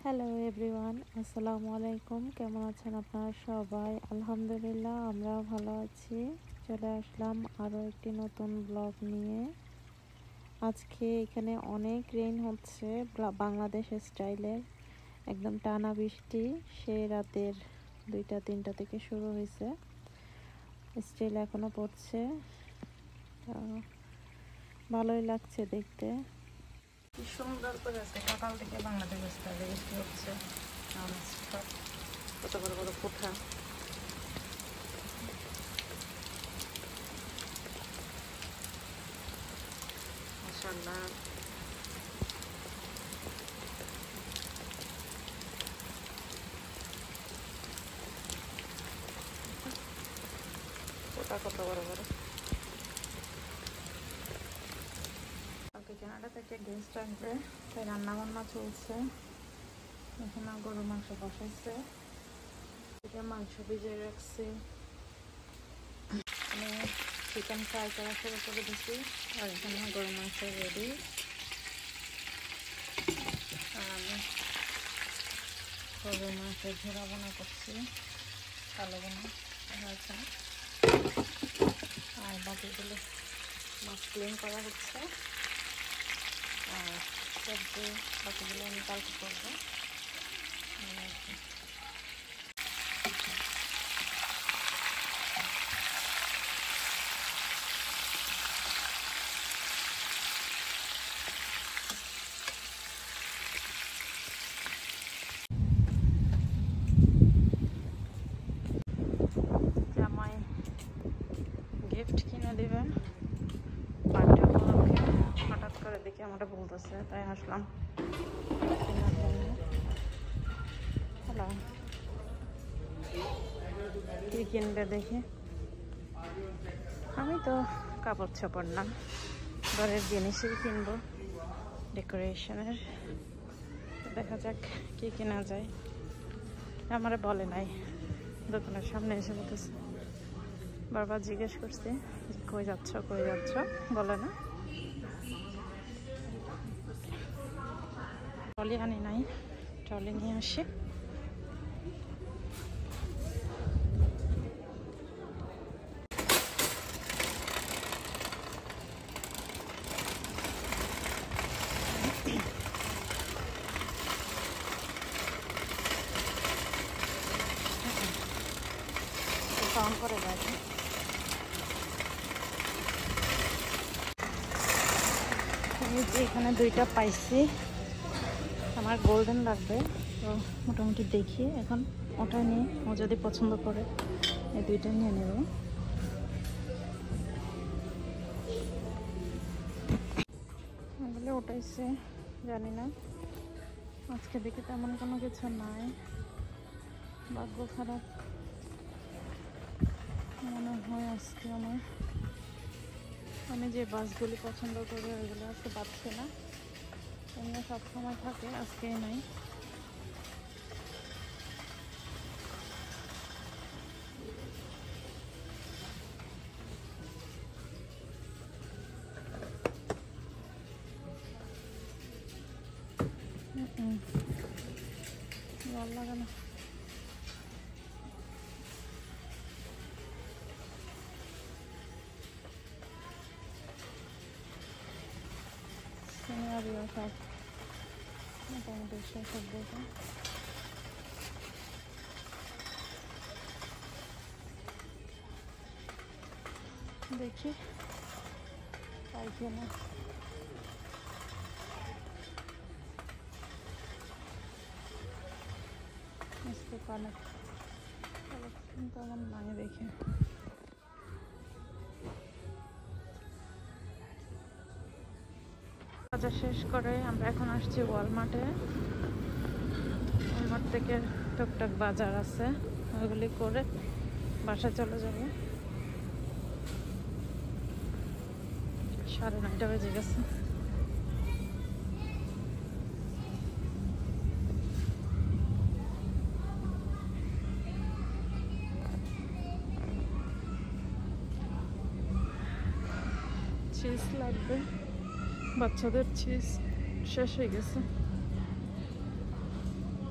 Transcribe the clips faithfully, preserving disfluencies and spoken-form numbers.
Hello everyone, আসসালামু আলাইকুম। কেমন আছেন আপনারা সবাই? আলহামদুলিল্লাহ, আমরাও ভালো আছি। চলে আসলাম আরও একটি নতুন ব্লগ নিয়ে। আজকে এখানে অনেক রেইন হচ্ছে, বাংলাদেশ স্টাইলের একদম টানা বৃষ্টি। সেই রাতের দুইটা তিনটা থেকে শুরু হয়েছে, স্টিল এখনো পড়ছে। ভালোই লাগছে দেখতে। কি সুন্দর করে আছে, সকাল থেকে বাংলাদেশ স্টাইলে বৃষ্টি হচ্ছে। কত বড় বড় কোঠা, মাশাআল্লাহ। কোঠা কত বড় বড়। কালকে কানাডা থেকে গেস্ট আসবে, তাই রান্না বান্না চলছে। এখানে গরুর মাংস বসাইছে, এটা মাংস ভিজিয়ে রাখছি। আমি চিকেন ফ্রাই করা শুরু করে দিচ্ছি, আর এখানে গরুর মাংস রেডি। আর আমি গরুর মাংসের ঝোড়া বোনা করছি, কালো বোনা হয়েছে। আর বাকিগুলো মাছ ক্লিন করা হচ্ছে, আর সবজি বাকিগুলো আমি কালকে করবো। জামাই গিফট কিনে দেবে বার্থডে উপলক্ষে, হঠাৎ করে দেখে আমরা বলতেছে, তাই আসলাম কেনার জন্য। হ্যালো, কি কিনবে দেখি। আমি তো কাপড় ছাপড় না, ঘরের জিনিসই কিনবো, ডেকোরেশনের। দেখা যাক কি কেনা যায়। আমারে বলে নাই, দোকানের সামনে এসে বলতেছে। বারবার জিজ্ঞেস করছি যে কই যাচ্ছ কই যাচ্ছ, বলে না। ট্রলি আনি নাই, ট্রলি নিয়ে আসি। অন করে বাজে এখানে দুইটা পাইছি, আমার গোল্ডেন লাগবে, তো মোটামুটি দেখি এখন ওটা নিয়ে, ও যদি পছন্দ করে এই দুইটা নিয়ে নেব। বলে ওটাইছে জানি না, আজকে দেখে তেমন কোনো কিছু নাই, ভাগ্য খারাপ মনে হয় আজকে আমার। আমি যে বাসগুলি পছন্দ করি ওইগুলো আজকে পাচ্ছি না, এমনি সবসময় থাকে, আজকে নাই। ভালো লাগে না। সিনারিও সব মোটামুটি সব দেখে দেখি পাই কিনা। আজকে কালেকশন তো আমার নাই দেখে। বাজার শেষ করে আমরা এখন আসছি ওয়ালমার্টে। ওয়ালমার্ট থেকে টুকটাক বাজার আছে, ওইগুলি করে বাসা চলে যাবো। সাড়ে নয়টা বেজে গেছে। চিজ লাগবে, বাচ্চাদের চিজ শেষ হয়ে গেছে।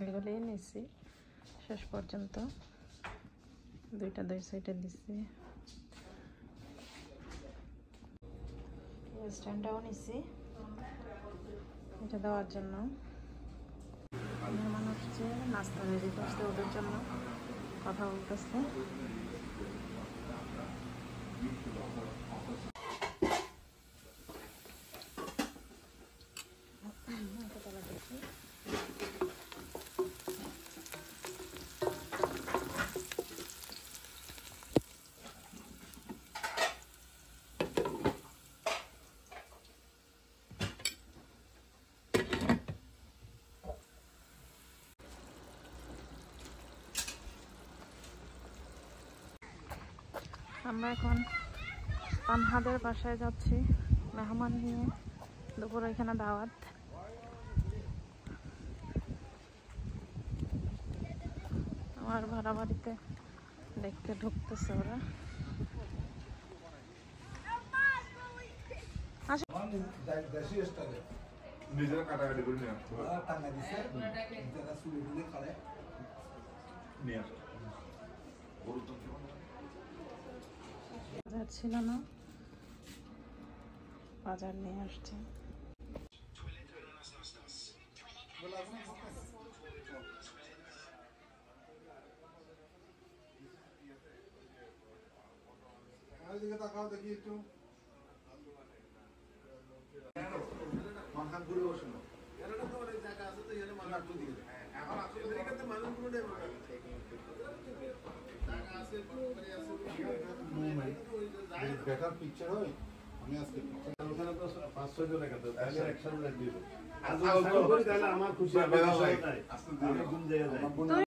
এগুলোই নিছি শেষ পর্যন্ত, দুইটা দুই সাইডে দিছি। স্ট্যান্ডটাও নিছি এটা দেওয়ার জন্য। মেহমান আসছে, নাস্তা রেডি করছে ওদের জন্য, কথা বলতেছে। আমরা এখন তানহাদের বাসায় যাচ্ছি মেহমান নিয়ে, দুপুরে এখানে দাওয়াত। আমার ভাড়া বাড়িতে দেখতে ঢুকতেছে ওরা। নিজেরা কাটাকাটি করে নিয়ে বাজার ছিল না, বাজার নিয়ে আসছে। দিকে তাকাও দেখি একটু মাখান ঘুরে বসে না এরকম তো অনেক জায়গা আছে তো এখানে মানুষ একটু দিকে এখন আসলে আমেরিকাতে মানুষগুলো নেই জায়গা আছে পরে আছে মুভমেন্ট বেটার পিকচার হয়। আমি আজকে ওখানে তো পাঁচ ছয় জন একাতে তাহলে একসাথে দিব আজ বলবো তাহলে আমার খুশি হবে। আমি ঘুম দিয়ে যাই।